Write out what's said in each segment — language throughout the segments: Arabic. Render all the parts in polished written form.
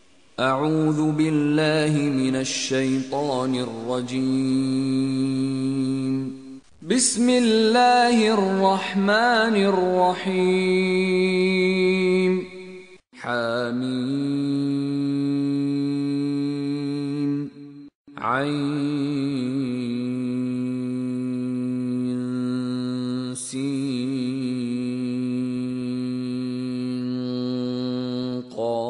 أعوذ بالله من الشيطان الرجيم. بسم الله الرحمن الرحيم. حميم عين سين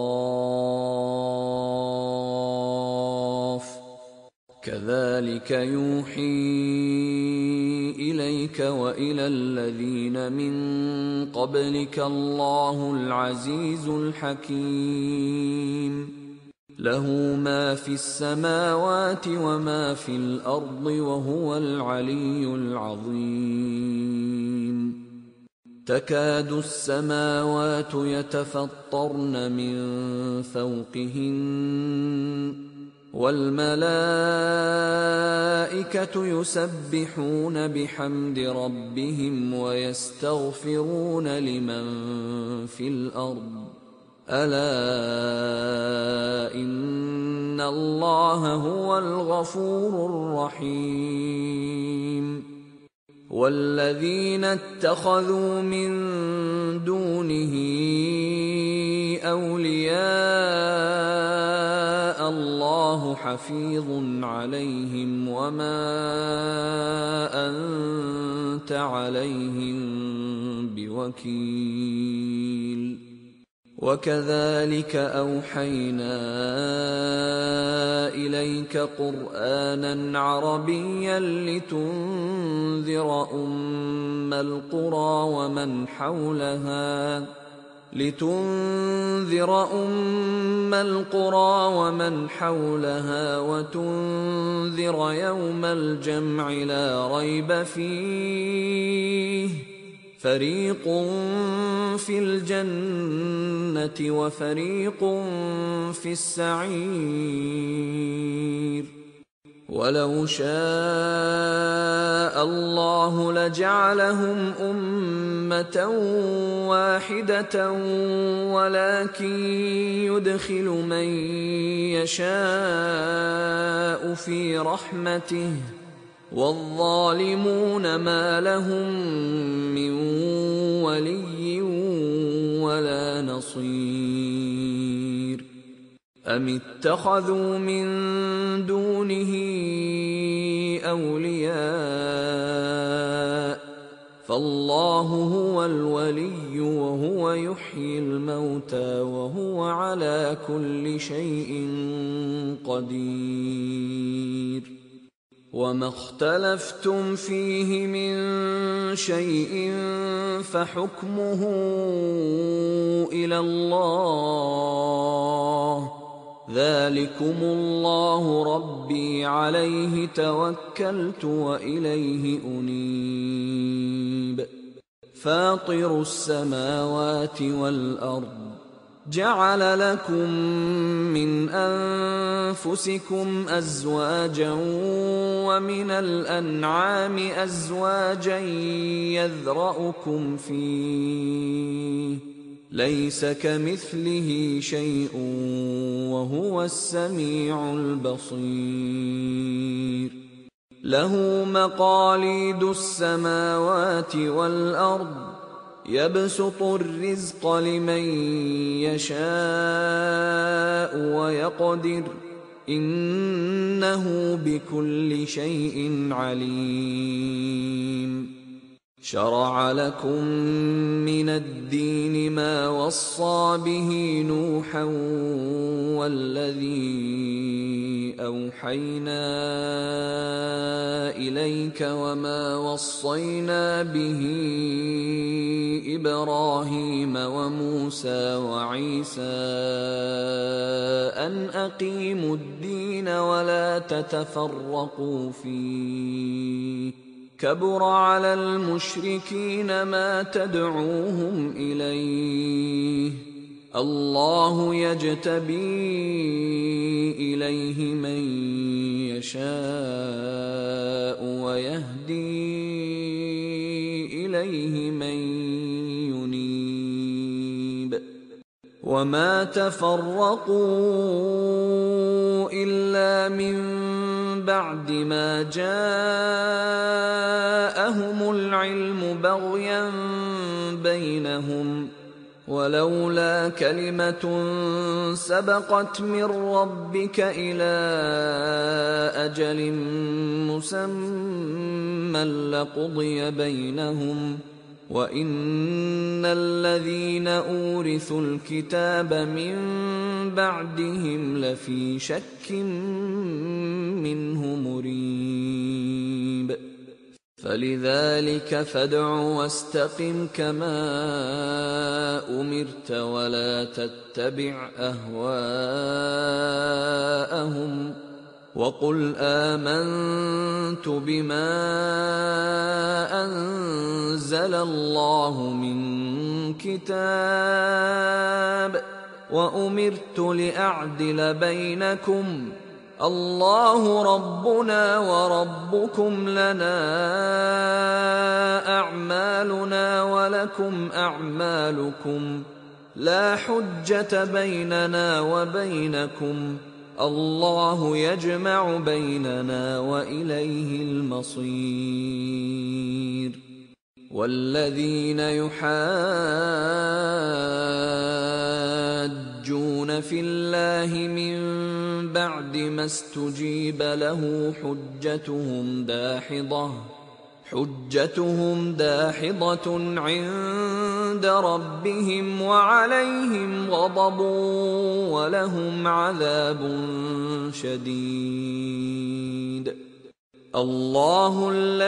قاف كذلك يوحي إليك وإلى الذين من قبلك الله العزيز الحكيم. له ما في السماوات وما في الأرض وهو العلي العظيم. تكاد السماوات يتفطرن من فوقهن والملائكة يسبحون بحمد ربهم ويستغفرون لمن في الأرض ألا إن الله هو الغفور الرحيم. والذين اتخذوا من دونه أولياء الله حفيظ عليهم وما أنت عليهم بوكيل. وكذلك أوحينا إليك قرآنا عربيا لتنذر أم القرى ومن حولها وتنذر يوم الجمع لا ريب فيه فريق في الجنة وفريق في السعير. ولو شاء الله لجعلهم أمة واحدة ولكن يدخل من يشاء في رحمته والظالمون ما لهم من ولي ولا نصير. أم اتخذوا من دونه أولياء فالله هو الولي وهو يحيي الموتى وهو على كل شيء قدير. وما اختلفتم فيه من شيء فحكمه إلى الله ذلكم الله ربي عليه توكلت وإليه أنيب. فاطر السماوات والأرض جعل لكم من أنفسكم أزواجا ومن الأنعام أزواجا يذرأكم فيه ليس كمثله شيء وهو السميع البصير. له مقاليد السماوات والأرض يبسط الرزق لمن يشاء ويقدر إنه بكل شيء عليم. شرع لكم من الدين ما وصى به نوحا والذي أوحينا إليك وما وصينا به إبراهيم وموسى وعيسى أن أقيموا الدين ولا تتفرقوا فيه كبر على المشركين ما تدعوهم إليه الله يجتبي إليه من يشاء ويهدي إليه من ينيب وما تفرقوا إلا من بعد ما جاءهم العلم بغيا بينهم، ولولا كلمة سبقت من ربك إلى أجل مسمى لقضي بينهم، وإن الذين أورثوا الكتاب من بعدهم لفي شك منه مريب. فلذلك فادع واستقم كما أمرت ولا تتبع أهواءهم، وقل آمنت بما أنزل الله من كتاب وأمرت لأعدل بينكم، الله ربنا وربكم لنا أعمالنا ولكم أعمالكم، لا حجة بيننا وبينكم، الله يجمع بيننا وإليه المصير. والذين يحاجون في الله من بعد ما استجيب له حجتهم داحضة عند ربهم وعليهم غضب ولهم عذاب شديد. الله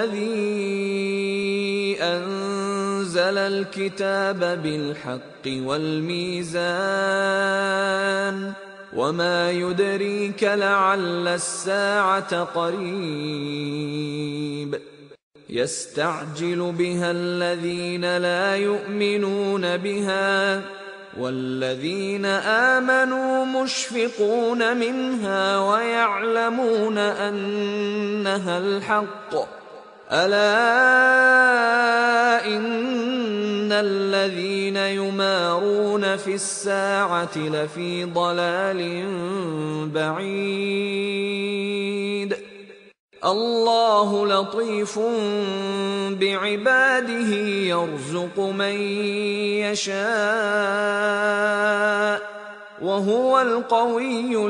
الذي أنزل الكتاب بالحق والميزان، وما يدريك لعل الساعة قريب. يستعجل بها الذين لا يؤمنون بها، والذين آمنوا مشفقون منها ويعلمون أنها الحق. ألا إن الذين يمارون في الساعة لفي ضلال بعيد. الله لطيف بعباده يرزق من يشاء وهو القوي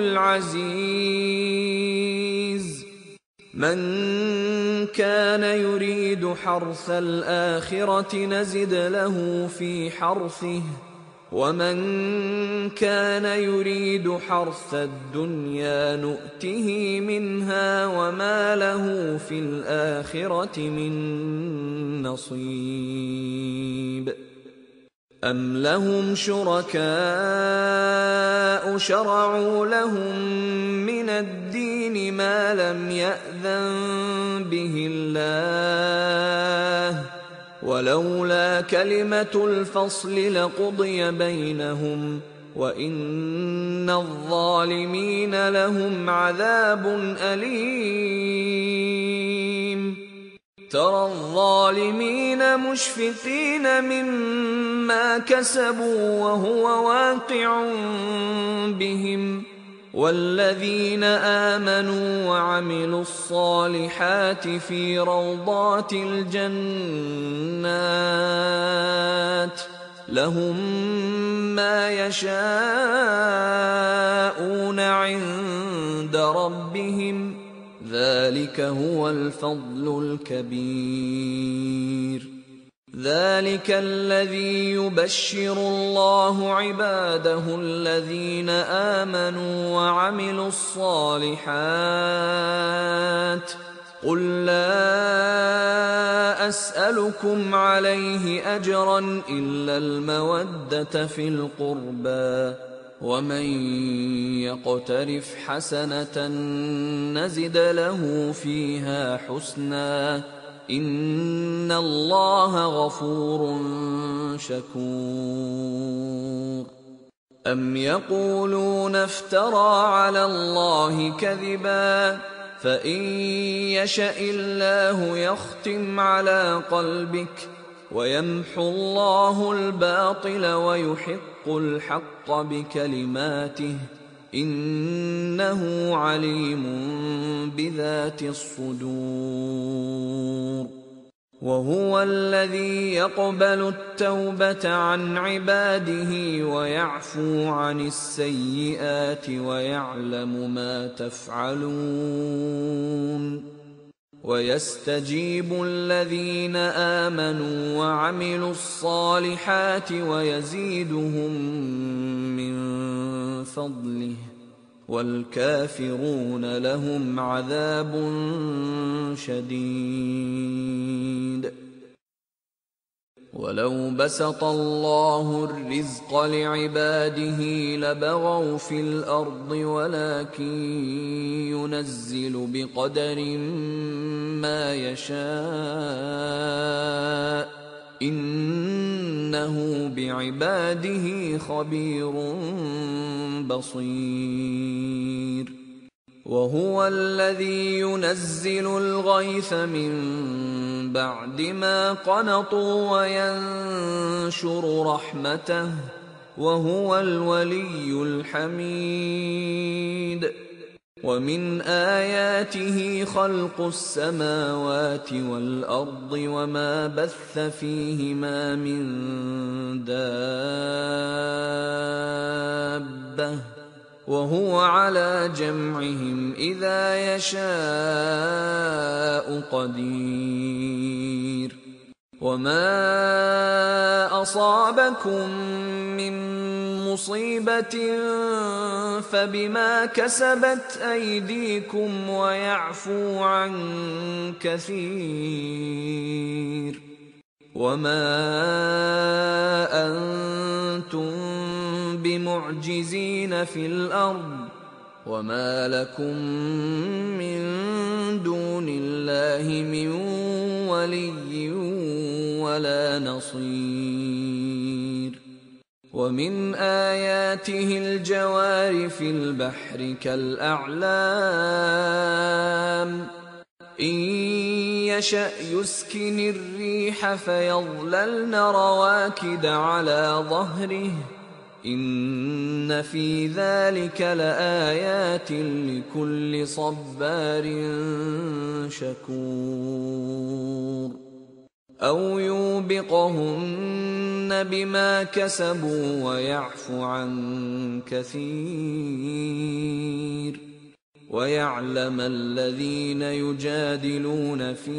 العزيز. من كان يريد حرث الآخرة نزد له في حرثه، ومن كان يريد حرث الدنيا نؤته منها وما له في الآخرة من نصيب. أم لهم شركاء شرعوا لهم من الدين ما لم يأذن به الله، ولولا كلمة الفصل لقضي بينهم، وإن الظالمين لهم عذاب أليم. ترى الظالمين مشفقين مما كسبوا وهو واقع بهم، والذين آمنوا وعملوا الصالحات في روضات الجنات لهم ما يشاءون عند ربهم، ذلك هو الفضل الكبير. ذلك الذي يبشر الله عباده الذين آمنوا وعملوا الصالحات. قل لا أسألكم عليه أجرا إلا المودة في القربى، ومن يقترف حسنة نزد له فيها حسنا، إن الله غفور شكور. أم يقولون افترى على الله كذبا، فإن يشأ الله يختم على قلبك ويمحو الله الباطل ويحق يحق الحق بكلماته إنه عليم بذات الصدور وهو الذي يقبل التوبة عن عباده ويعفو عن السيئات ويعلم ما تفعلون ويستجيب الذين آمنوا وعملوا الصالحات ويزيدهم من فضله والكافرون لهم عذاب شديد ولو بسط الله الرزق لعباده لبغوا في الأرض ولكن ينزل بقدر ما يشاء إنه بعباده خبير بصير وهو الذي ينزل الغيث من بعد ما قنطوا وينشر رحمته وهو الولي الحميد ومن آياته خلق السماوات والأرض وما بث فيهما من دابة وهو على جمعهم إذا يشاء قدير وما أصابكم من مصيبة فبما كسبت أيديكم ويعفو عن كثير وما أنتم بمعجزين في الأرض وما لكم من دون الله من ولي ولا نصير ومن آياته الجوار في البحر كالأعلام إن يشأ يسكن الريح فيظللن رواكد على ظهره إن في ذلك لآيات لكل صبار شكور أو يوبقهن بما كسبوا ويعفو عن كثير ويعلم الذين يجادلون في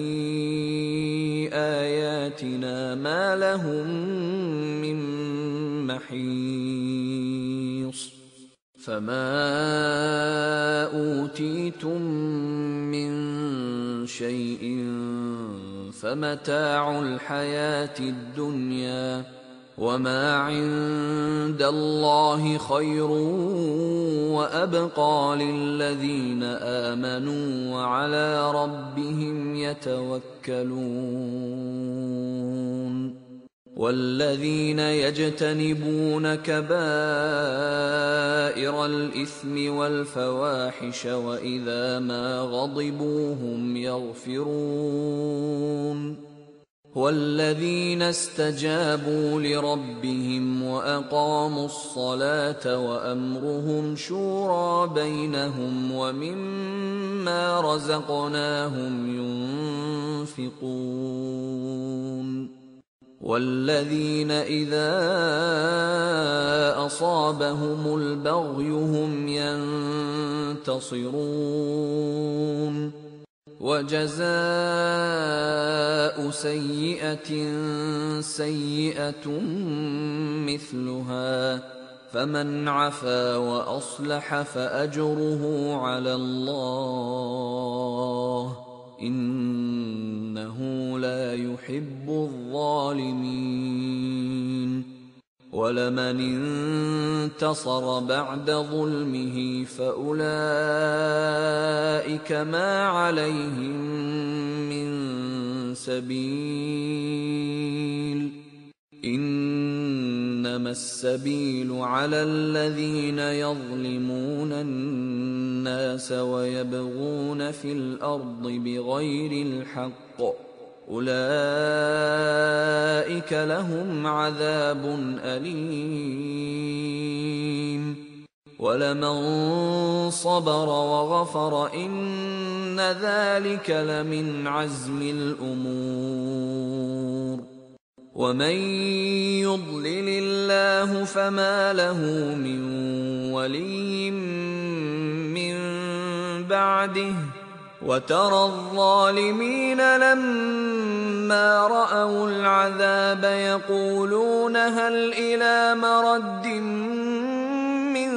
آياتنا ما لهم من محيص فما أوتيتم من شيء فمتاع الحياة الدنيا وما عند الله خير وأبقى للذين آمنوا وعلى ربهم يتوكلون والذين يجتنبون كبائر الإثم والفواحش وإذا ما غضبوا هم يغفرون والذين استجابوا لربهم وأقاموا الصلاة وأمرهم شورى بينهم ومما رزقناهم ينفقون والذين إذا أصابهم البغي هم ينتصرون وجزاء سيئة سيئة مثلها فمن عفا وأصلح فأجره على الله إنه لا يحب الظالمين ولمن انتصر بعد ظلمه فأولئك ما عليهم من سبيل إنما السبيل على الذين يظلمون الناس ويبغون في الأرض بغير الحق أولئك لهم عذاب أليم ولمن صبر وغفر إن ذلك لمن عزم الأمور ومن يضلل الله فما له من ولي من بعده وترى الظالمين لما رأوا العذاب يقولون هل إلى مرد من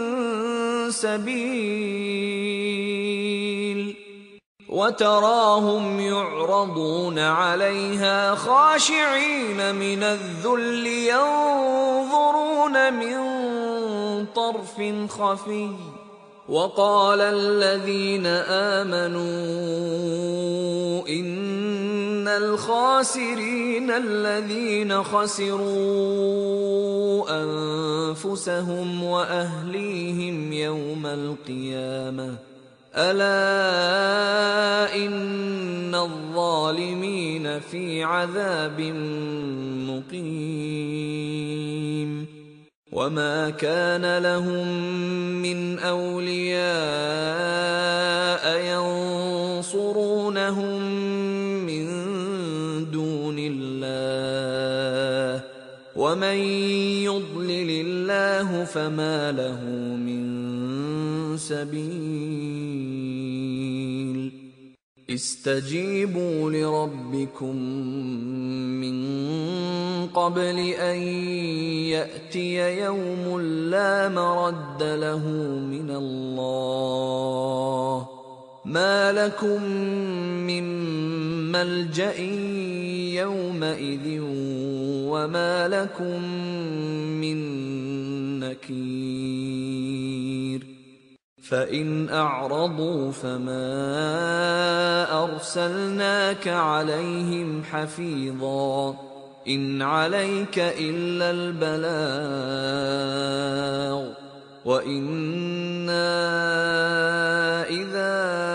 سبيل وتراهم يعرضون عليها خاشعين من الذل ينظرون من طرف خفي وقال الذين آمنوا إن الخاسرين الذين خسروا أنفسهم وأهليهم يوم القيامة ألا إن الظالمين في عذاب مقيم وما كان لهم من أولياء ينصرونهم من دون الله ومن يضلل الله فما له من سبيل استجيبوا لربكم من قبل أن يأتي يوم لا مرد له من الله ما لكم من ملجأ يومئذ وما لكم من نكير فإن أعرضوا فما أرسلناك عليهم حفيظا إن عليك إلا البلاغ وإنا إذا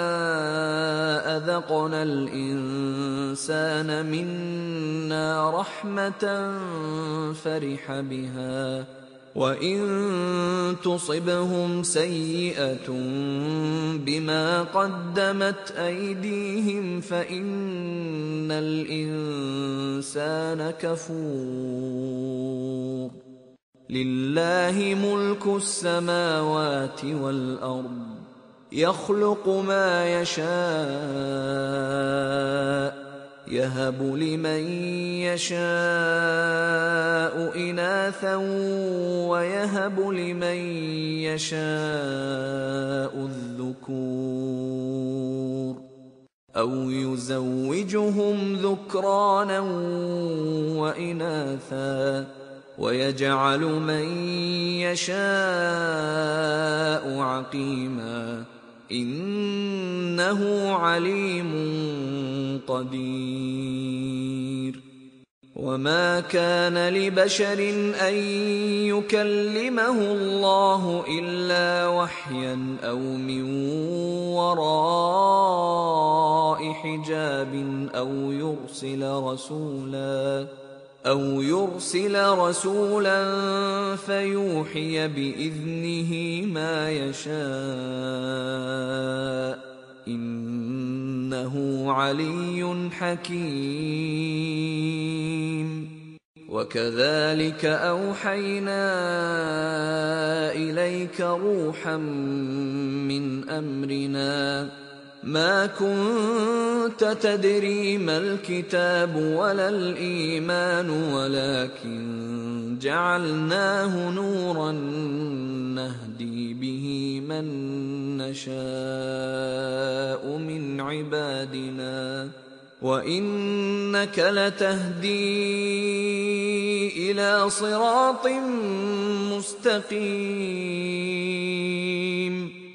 أذقنا الإنسان منا رحمة فرح بها وإن تصبهم سيئة بما قدمت أيديهم فإن الإنسان كفور لله ملك السماوات والأرض يخلق ما يشاء يهب لمن يشاء إناثا ويهب لمن يشاء الذكور أو يزوجهم ذكرانا وإناثا ويجعل من يشاء عقيما إنه عليم قدير وما كان لبشر أن يكلمه الله إلا وحيا أو من وراء حجاب أو يرسل رسولا فيوحي بإذنه ما يشاء إنه علي حكيم وكذلك أوحينا إليك روحا من أمرنا ما كنت تدري ما الكتاب ولا الإيمان ولكن جعلناه نورا نهدي به من نشاء من عبادنا وإنك لتهدي إلى صراط مستقيم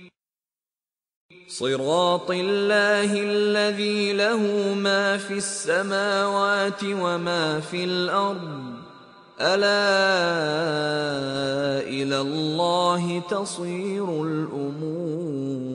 صراط الله الذي له ما في السماوات وما في الأرض ألا إلى الله تصير الأمور